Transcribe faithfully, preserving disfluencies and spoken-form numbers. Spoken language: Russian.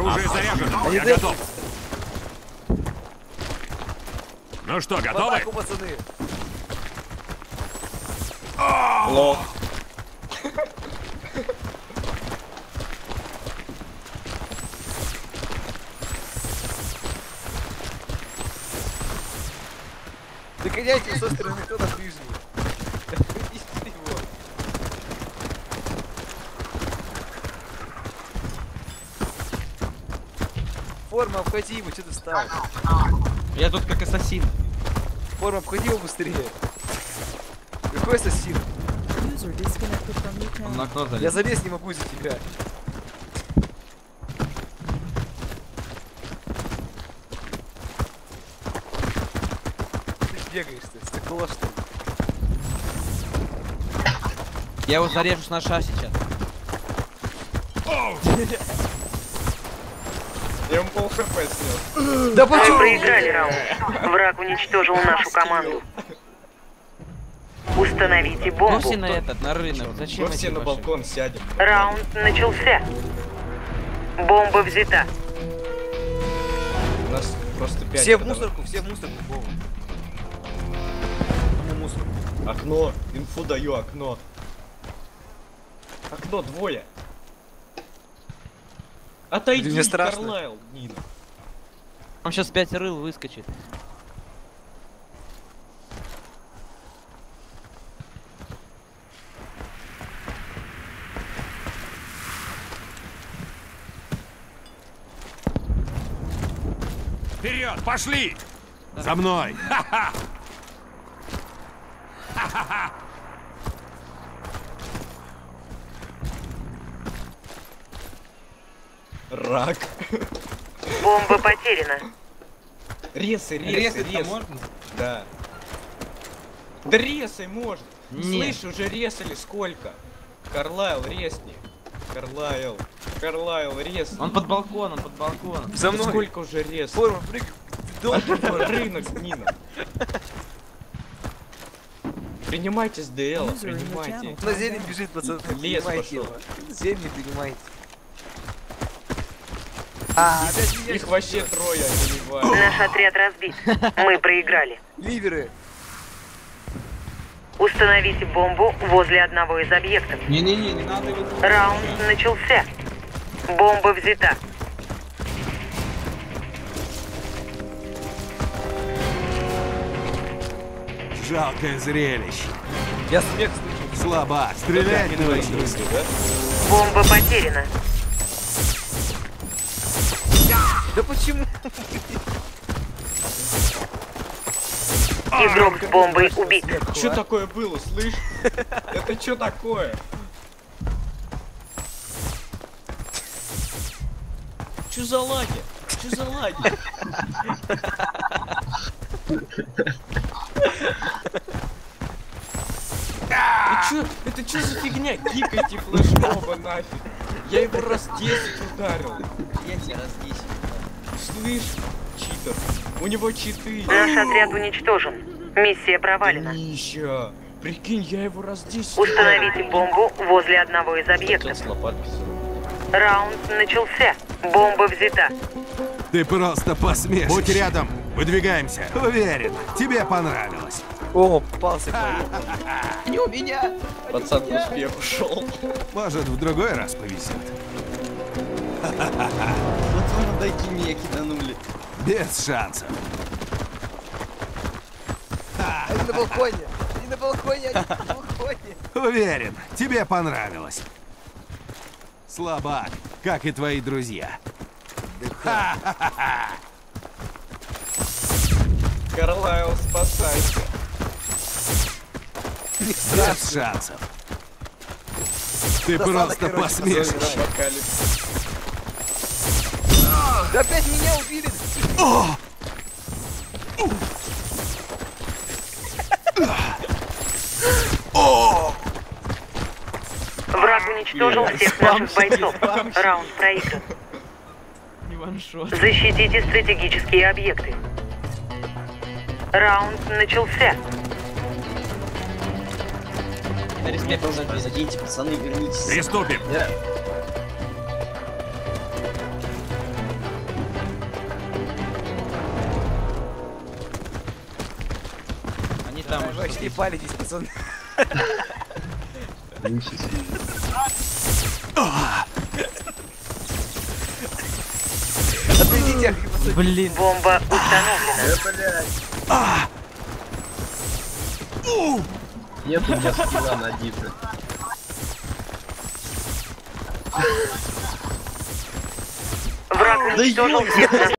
Оружие заряжено. Я готов. Ну что, готовы? В атаку, пацаны. Лох. Догоняйте со стороны, кто на ближний. Видите его. Форма, обходи его, что ты стал? Я тут как ассасин. Форма, обходи его быстрее. Какой ассасин? Он на окно залез. Я залезть не могу из-за тебя. Ты бегаешь, ты стекло, что ли? Я его зарежу с ножа сейчас. Я ему пол хп снес. Да Мы почему? проиграли раунд. Враг уничтожил нашу команду. Установите бомбу. Вовсе на этот, на рынок. Зачем Мы все эти на ваши? балкон сядем. Раунд начался. Бомба взята. У нас просто пять. Все в мусорку, все в мусорку, Вова. Ну, мусорку. Окно. Инфу даю, окно. Окно, двое. Отойди, Мне страшно. Карлайл, Нина. Он сейчас пять рыл выскочит. Вперед, пошли! За мной! Ха-ха! Ха-ха-ха! Рак. Бомба потеряна. Резай, резай, Резать-то резай. можно? Да. Да резай может. Нет. Слышь, уже резали сколько? Карлайл, резни. Карлайл. Карлайл, резни. Он под балконом, под балконом. За Да мной. сколько уже рез? Форма, прыг. Ты должен. Рынок, Нина. Принимайте с ДЛ, принимайте. На зелень бежит, пацаны. Лес Принимайте пошел. его. Зелень не принимайте. А, опять меня Их вообще трое одевают. Наш отряд разбит. Мы проиграли. ливеры. Установите бомбу возле одного из объектов. Не-не-не, не надо его... Раунд начался. Бомба взята. Жалкое зрелище. Я смех слышу. Слабак, стрелять не Давай, начну. да? Бомба потеряна. Да почему? Игрок с бомбой убит. Что такое было, слышь? Это что такое? Что за лаги? Что за лаги? Ты чё? Это что за фигня? Кикайте флешмоба нафиг. Я его раз десять ударил. Я тебя раз десять. Слышь, читер. У него читы. Наш отряд уничтожен. Миссия провалена. Нища. Прикинь, я его раз десять Установите бомбу возле одного из объектов. с лопатки. Раунд начался. Бомба взята. Ты просто посмешишь. Будь рядом, выдвигаемся. Уверен, тебе понравилось. О, попался. Не у меня! Пацан к успеху шел. Может, в другой раз повезет. Вот вы на дайкине киданули. Без шансов. Они на балконе. Они на балконе, они на балконе. Уверен, тебе понравилось. Слабак, как и твои друзья. Ха-ха-ха-ха. Карлайл, спасайся. Без шансов. Ты просто посмешишь. Апокалипсис. Да опять меня убили. Враг уничтожил всех наших бойцов. Раунд проигран. Не ваншот. Защитите стратегические объекты. Раунд начался. На респект позади. Зайдите, пацаны, вернитесь. Приступим. там Вы вообще не палитесь, пацаны. Отойдите, ах, пацаны. Блин. Бомба установлена. Нет у меня скилла на дипе. Враг уничтожил всех.